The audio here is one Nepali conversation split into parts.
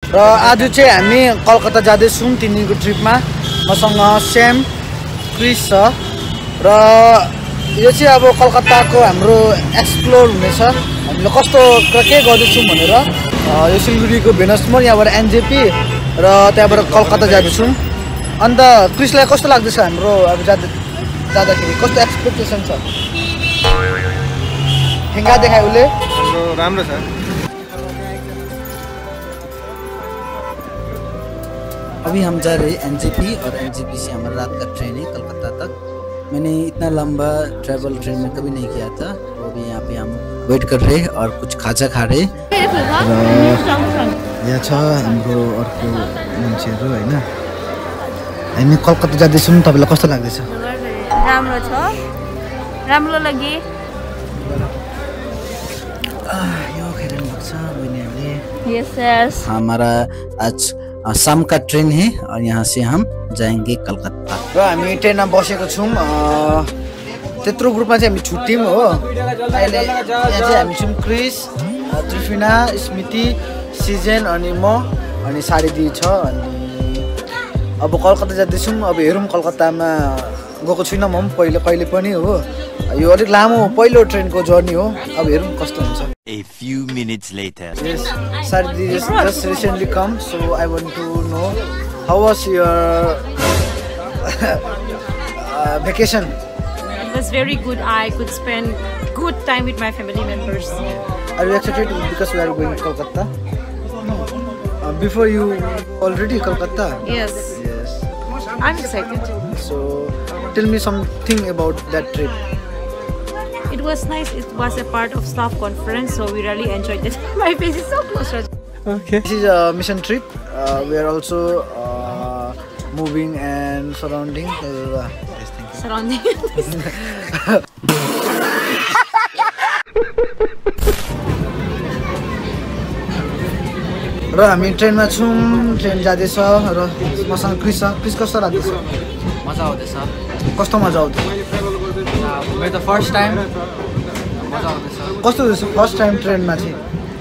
र आज चाहिँ हामी कलकत्ता जाँदैछौँ 3 दिनको ट्रिपमा। मसँग सेम क्रिस छ र यो चाहिँ अब कलकत्ताको हाम्रो एक्सप्लोर हुनेछ। हामीले कस्तो के गर्दैछौँ भनेर यो सिलगढीको भेनस मोल यहाँबाट एनजेपी र त्यहाँबाट कलकत्ता जाँदैछौँ। अन्त क्रिसलाई कस्तो लाग्दैछ हाम्रो अब जाँदाखेरि कस्तो एक्सपेक्टेसन छ? ठेङ्गा देखायो उसले राम्रो छ। अभी हम जा रहे हैं एनजेपी और एनजेपी से हमारा रात का ट्रेन है कलकत्ता तक। मैंने इतना लंबा ट्रैवल ट्रेन में कभी नहीं किया था। तो अभी यहाँ पे हम वेट कर रहे हैं और कुछ खाजा खा रहे। यहाँ छ हाम्रो अर्को मान्छेहरू हैन। हामी कलकत्ता जाँदैछौँ। तपाईलाई कस्तो लाग्दैछ? राम्रो छ, राम्रो लाग्यो। यो खेल्नु भएको छ बहिनीहरूले। यस यस। हमारा आज शाम का ट्रेन है और यहाँ से हम जाएंगे कलकत्ता। र हामी ट्रेनमा बसेको छौँ। त्यत्रो ग्रुपमा चाहिँ हामी छुट्यौँ हो। अहिले यहाँ चाहिँ हामी छौँ क्रिस, त्रिफिना, स्मृति, सिजन अनि म अनि सारिदी छ। अनि अब कलकत्ता जाँदैछौँ। अब हेरौँ कलकत्तामा गएको छुइनँ म पनि कहिले पनि हो। यो अलिक लामो पहिलो ट्रेनको जर्नी हो। अब हेरौँ कस्तो हुन्छ। A few minutes later. Yes, Sardi just recently come, so I want to know how was your vacation? It was very good. I could spend good time with my family members. Are you excited because we are going to Kolkata? Before you already Kolkata? Yes. Yes. I'm excited. So tell me something about that trip. It was nice. It was a part of staff conference, so we really enjoyed it. My face is so close. Okay. This is a mission trip. We are also moving and surrounding. Yes, thank you. Surrounding. र हामी ट्रेनमा छौँ। ट्रेन जाँदैछ र मसँग क्रिस छ। क्रिस कस्तो लाग्दैछ? मजा आउँदैछ। कस्तो मजा आउँदैछ? मेरो त फर्स्ट टाइम मजा आउँदैछ। कस्तो हुँदैछ फर्स्ट टाइम ट्रेनमा चाहिँ?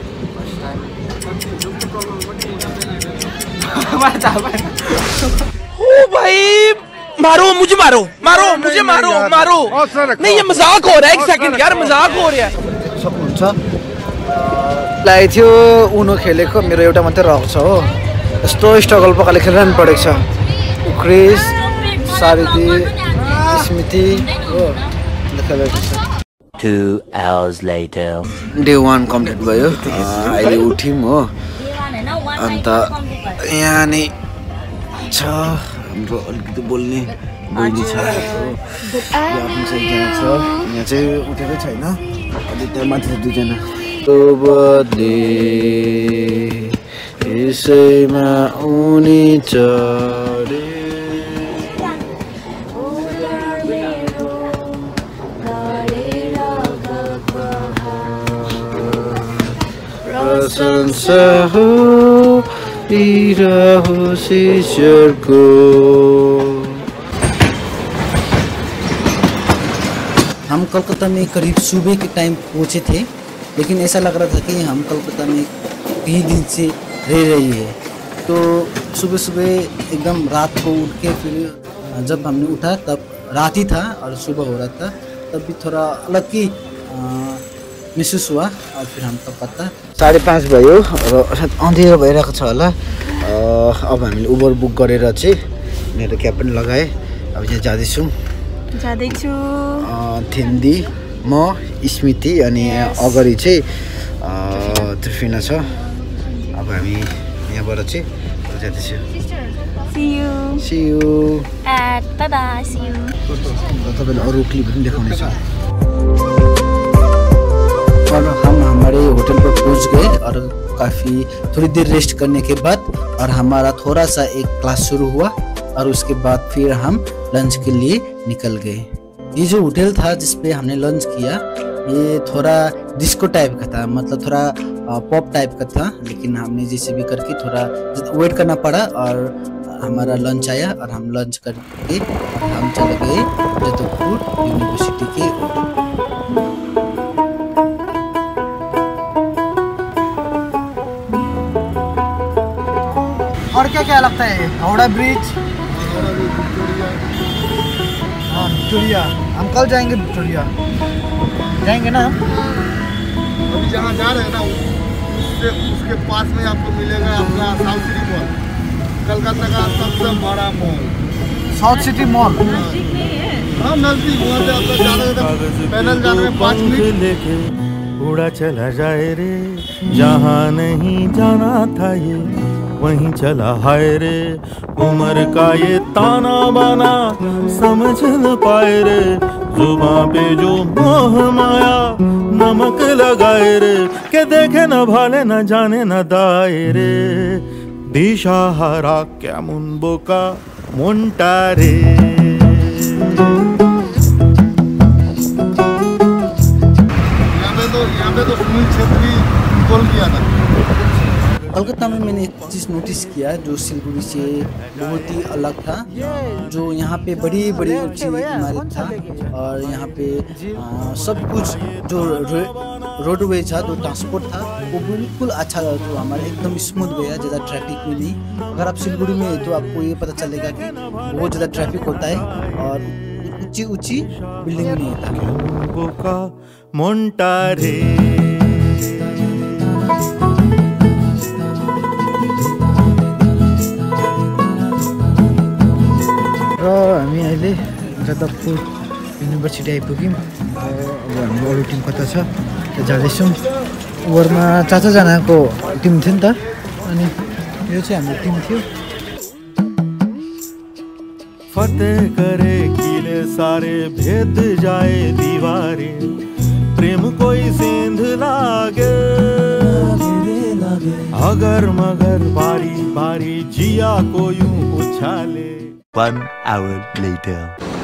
ओ भाई मारो मुझे, मारो मारो मुझे, मारो मारो। नहीं ये मजाक हो रहा है। एक सेकंड यार, मजाक हो रहा है। सक्नुहुन्छ लाई थियो उनो खेलेको मेरो एउटा मात्रै रहेको छ हो। यस्तो स्ट्रगल पकाले खेल्न परेको छ। क्रिस, सारिदी, स्मृति हो खेलेको छ। 2 hours later. डे 1 कम्प्लिट भयो। अहिले उठ्यौँ हो। अन्त यहाँ नै छ हाम्रो अलिकति बोल्ने बहिनी छ। यहाँ चाहिँ उठेकै छैन। अलि त्यहाँ माथि दुईजना बदले यसैमा उनी चढे प्रशंसा हो दिरहो ईश्वरको। हम कोलकाता में करीब सुबह के टाइम पहुँचे थे, लेकिन ऐसा लग रहा था कि हम कोलकाता में कई दिन से रह रही है। तो सुबह सुबह एकदम रात को उठ के फिर जब हमने उठा तब रात ही था और सुबह हो रहा था। तब भी थोड़ा अलग ही महसुस हुआ और फिर हमको पता 5:30 भयो र अँधेरो भइरहेको छ होला। अब हामीले उबर बुक गरेर चाहिँ मेरो क्याब पनि लगाएँ। अब यहाँ जाँदैछौँ। थेन्दी, म, स्मृति अनि अगाडि चाहिँ त्रिफिना छ। अब हामी यहाँबाट चाहिँ जाँदैछौँ। See you. Bye bye. See you. तपाईँलाई अरू क्लिप पनि देखाउनेछु। और हम हमारे होटल पर पहुंच गए और काफ़ी थोड़ी देर रेस्ट करने के बाद और हमारा थोड़ा सा एक क्लास शुरू हुआ और उसके बाद फिर हम लंच के लिए निकल गए। ये जो होटल था जिसपे हमने लंच किया ये थोड़ा डिस्को टाइप का था, मतलब थोड़ा पॉप टाइप का था। लेकिन हमने जैसे भी करके थोड़ा वेट करना पड़ा और हमारा लंच आया और हम लंच करके हम चले गए जयपुर यूनिवर्सिटी के होटल। और क्या क्या लगता है? हावड़ा ब्रिज, हाँ विक्टोरिया। हम कल जाएंगे विक्टोरिया, जाएंगे ना हम? अभी जहाँ जा रहे हैं ना उसके पास में आपको मिलेगा अपना साउथ सिटी मॉल, कलकत्ता का सबसे बड़ा मॉल साउथ सिटी मॉल। हाँ नजदीक, वहाँ से आपको जाना पैदल जाने में 5 मिनट। लेके उड़ा चला जाए रे, जहाँ नहीं जाना था ये वहीं चला हाय रे। उम्र का ये ताना बाना समझ न पाए रे, जुबां पे जो मोह माया नमक लगाए रे। के देखे न भाले न जाने न दाए रे, दिशा हरा क्या मुनबो का मुंटा रे। यहाँ पे तो सुनील छेत्री गोल किया था। कोलकाता में मैंने एक चीज़ नोटिस किया जो सिलगुड़ी से बहुत ही अलग था। जो यहाँ पे बड़ी बड़ी ऊंची इमारत था और यहाँ पे सब कुछ जो रोडवे था, जो ट्रांसपोर्ट था वो बिल्कुल अच्छा जो हमारा एकदम स्मूथ गया, ज़्यादा ट्रैफिक में नहीं। अगर आप सिलगुड़ी में है तो आपको ये पता चलेगा कि बहुत ज़्यादा ट्रैफिक होता है और ऊंची ऊंची बिल्डिंग नहीं होता। मोन्टारे र हामी अहिले जादवपुर युनिभर्सिटी आइपुग्यौँ। अब हाम्रो अरू टिम कता छ त्यो जाँदैछौँ। ओभरमा 4 जनाको टिम थियो नि त, अनि यो चाहिँ हाम्रो टिम थियो। फतेह करे किले सारे, भेद जाए दीवारे, प्रेम कोई सेंध लागे अगर मगर बारी बारी जिया को यूं उछाले। 1 hour later.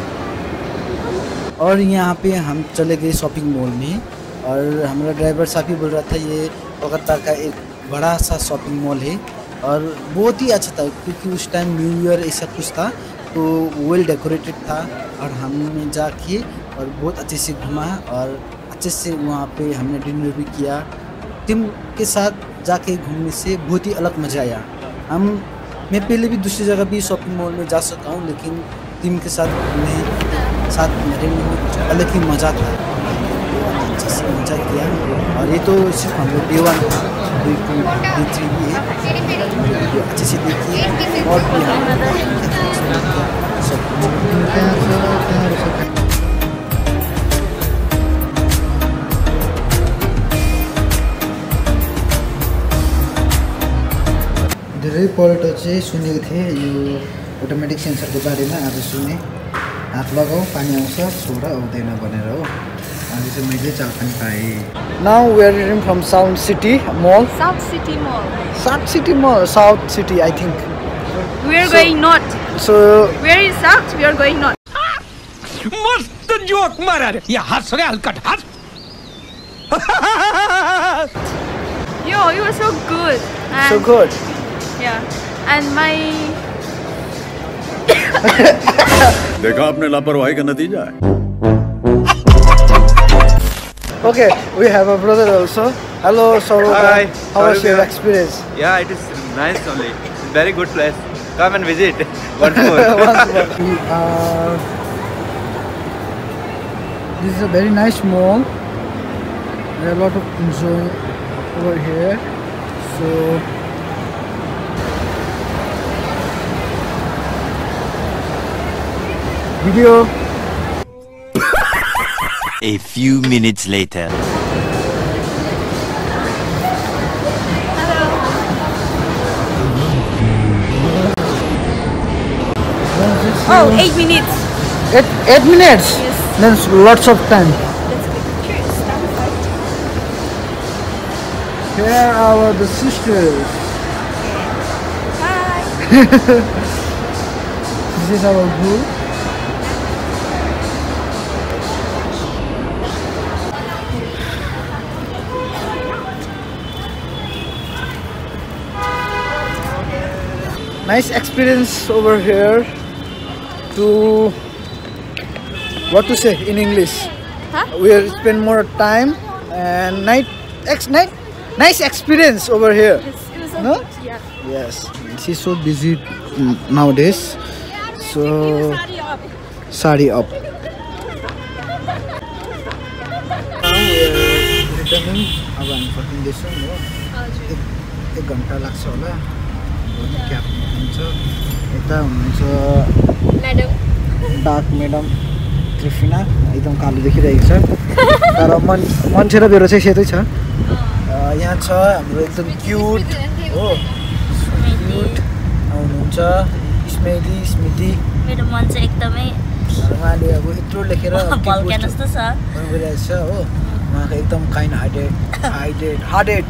और यहाँ पे हम चले गए शॉपिंग मॉल में और हमारा ड्राइवर साहब भी बोल रहा था ये कोलकाता का एक बड़ा सा शॉपिंग मॉल है और बहुत ही अच्छा था क्योंकि उस टाइम न्यू ईयर ऐसा कुछ था तो वेल डेकोरेटेड था। और हमने जाके और बहुत अच्छे से घूमा और अच्छे से वहाँ पे हमने डिनर भी किया। टीम के साथ जाके घूमने से बहुत ही अलग मज़ा आया। मैं पहले भी दूसरी जगह भी शॉपिंग मॉल में जा सकता हूँ, लेकिन टीम के साथ मेरे में कुछ अलग ही मज़ा था। बहुत अच्छे से मज़ा किया और ये तो सिर्फ हम लोग Day 1 था, Day 2 Day 3 भी है। अच्छे से देखिए और भी सब धेरै पल्ट चाहिँ सुनेको थिएँ यो अटोमेटिक सेन्सरको बारेमा। आज सुने हात लगाऊ पानी आउँछ, छोड आउँदैन भनेर हो। आज चाहिँ मैले चाल पनि पाएँ। Now we are returning from South City Mall. South City Mall. South City Mall, South City I think. We are going north. So Where is south? We are going north. मस्त जोक मारा रे, ये हंस रे हलकट हंस। Yo, you were so good. And so good. yeah, and my देखा आपने लापरवाही का नतीजा है। Okay, we have a brother also. Hello, Saurabh. Hi. How was your Saurabh. experience? Yeah, it is nice only. Very good place. Come and visit once more. This is a very nice mall. There are a lot of enjoy over here. So video. A few minutes later. oh, 8 minutes. 8 minutes. Yes. That's lots of time. Let's get pictures. Here are the sisters. Bye. This is our group. Nice experience over here. To what to say in English? Huh? We'll spend more time and nice experience over here. It was so No? good. Yeah. Yes, she's so busy nowadays. So sari up. Now we are returning. अब हामी फर्किँदैछौँ हो। एक घन्टा लाग्छ होला। क्याब हुन्छ। यता हुनुहुन्छ डार्क म्याडम क्रिफिना एकदम कालो देखिरहेको छ। तर मान्छे र बेरो चाहिँ सेतै छ। यहाँ छ हाम्रो एकदम क्युट हो। क्युट हुनुहुन्छ स्मृति। मेरो मन चाहिँ एकदमै उहाँले अब यत्रो लेखेर बल्क्या जस्तो छ भइरहेको छ हो। उहाँको एकदम काइन्ड हार्टेड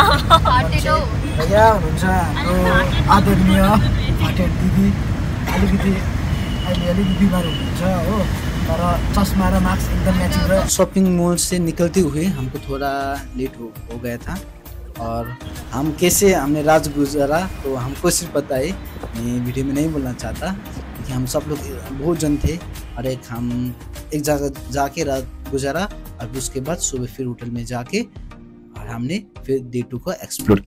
यहाँ हुनुहुन्छ हाम्रो आदरणीय हार्टेड दिदी। अलिकति बिमार हुनुहुन्छ हो, तर चश्मा र मास्क एकदम मैचिंग रहा। शॉपिंग मॉल से निकलते हुए हमको थोड़ा लेट हो गया था और हम कैसे हमने रात गुजारा तो हमको सिर्फ पता है, मैं वीडियो में नहीं बोलना चाहता कि हम सब लोग बहुत जन थे और हम एक जगह जाके रात गुजारा और उसके बाद सुबह फिर होटल में जाके और हमने फिर डे 2 को एक्सप्लोर